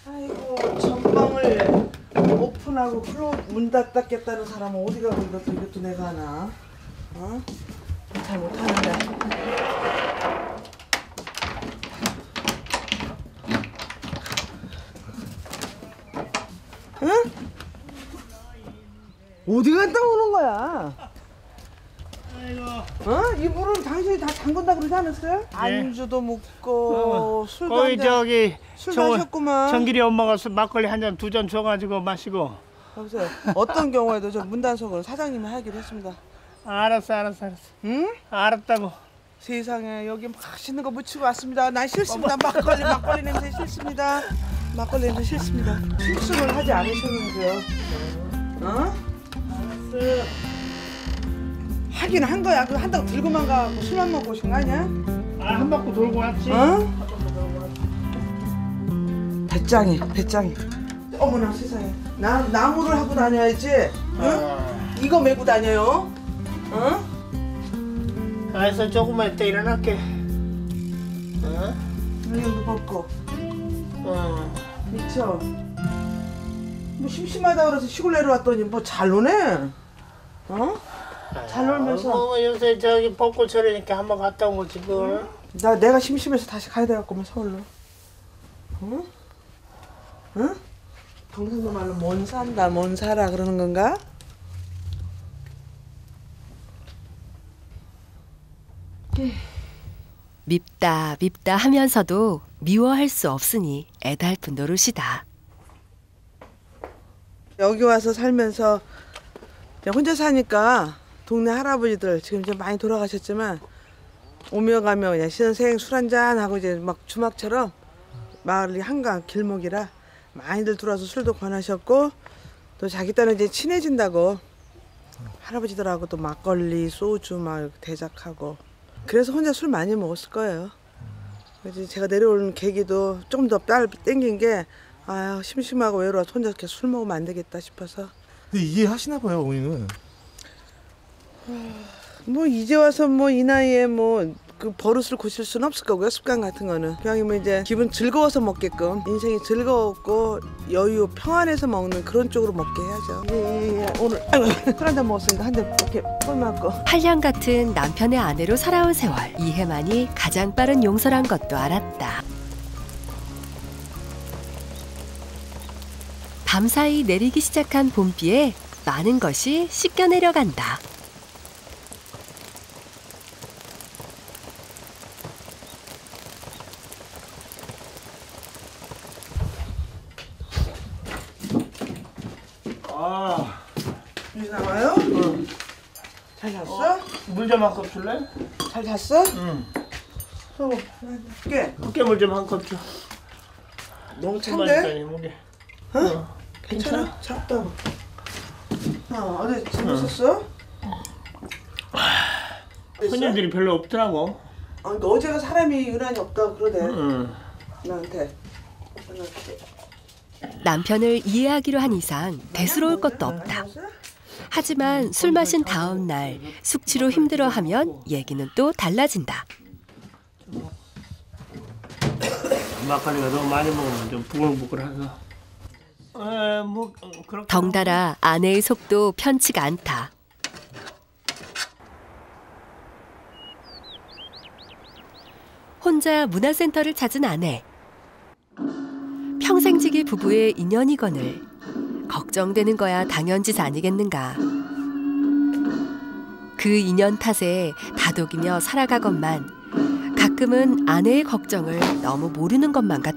아이고 전방을 오픈하고 문 닫았겠다는 사람은 어디 가고 이것도 내가 하나? 어? 잘 못하는데. 응? 어디 갔다 오는 거야? 아이고. 어? 이 물은 당신이 다 잠근다 그러지 않았어요? 네. 안주도 먹고 술도 거기 한잔 저기 술도 하셨구만. 정길이 엄마가 막걸리 한 잔, 두 잔 줘가지고 마시고. 여보세요. 어떤 경우에도 저 문단속은 사장님이 하기로 했습니다. 알았어. 응? 알았다고. 세상에 여기 맛있는 거 묻히고 왔습니다. 난 싫습니다. 막걸리 냄새 싫습니다. 막걸리 냄새 싫습니다. 실수를 하지 않으셨는데요. 어? 알았어. 하긴 한 거야. 그거 한다고 들고만 가고 술만 먹고 오신 거 아니야? 한 바퀴 돌고 왔지. 어? 배짱이. 어머나 세상에. 나무를 하고 다녀야지. 응? 이거 메고 다녀요. 어? 알았어, 조금만 이따 일어날게. 어? 이거 벗고. 미쳐. 뭐 심심하다 그래서 시골 내려왔더니 뭐 잘 노네. 어? 잘 놀면서. 뭐 요새 저기 벚꽃 철이니까 한번 갔다 온 거지 뭘. 내가 심심해서 다시 가야 돼갖고 서울로. 응? 응? 경상도 말로 뭔 산다, 뭔 살아 그러는 건가? 밉다 하면서도 미워할 수 없으니 애달픈 노릇이다. 여기 와서 살면서 그냥 혼자 사니까 동네 할아버지들 지금 좀 많이 돌아가셨지만 오며 가며 그냥 신선생 술 한잔 하고 이제 막 주막처럼 마을이 한강 길목이라 많이들 들어와서 술도 권하셨고 또 자기 딴에 이제 친해진다고 할아버지들하고 또 막걸리 소주 막 대작하고 그래서 혼자 술 많이 먹었을 거예요. 그래서 제가 내려오는 계기도 좀 더 딸 땡긴 게 아유 심심하고 외로워서 혼자 이렇게 술 먹으면 안 되겠다 싶어서. 근데 이해하시나 봐요, 어머니는. 뭐 이제 와서 뭐 이 나이에 뭐 그 버릇을 고칠 수는 없을 거고요. 습관 같은 거는 그냥 뭐 이제 기분 즐거워서 먹게끔 인생이 즐거웠고 여유 평안해서 먹는 그런 쪽으로 먹게 해야죠. 예. 오늘 술 한잔 먹었으니까 한 잔 이렇게 꿀 맞고. 한량 같은 남편의 아내로 살아온 세월, 이해만이 가장 빠른 용서란 것도 알았다. 밤사이 내리기 시작한 봄비에 많은 것이 씻겨 내려간다. 물 나와요? 응. 잘 잤어? 물 좀 한 컵 줄래? 잘 잤어? 응. 깨. 깨물 좀 한 컵 줘. 너무 조금만 찬데? 있다니, 목에. 괜찮아? 작다고. 어제 재밌었어? 손님들이 별로 없더라고. 그러니까 어제가 사람이 유난히 없다고 그러대. 응. 나한테. 남편을 이해하기로 한 이상 대수로울 것도 없다. 하지만 술 마신 다음 날 숙취로 힘들어하면 얘기는 또 달라진다. 막걸리가 너무 많이 먹으면 좀 부글부글해서. 뭐 그렇게. 덩달아 아내의 속도 편치가 않다. 혼자 문화센터를 찾은 아내. 평생지기 부부의 인연이거늘 걱정되는 거야 당연지사 아니겠는가. 그 인연 탓에 다독이며 살아가건만 가끔은 아내의 걱정을 너무 모르는 것만 같다.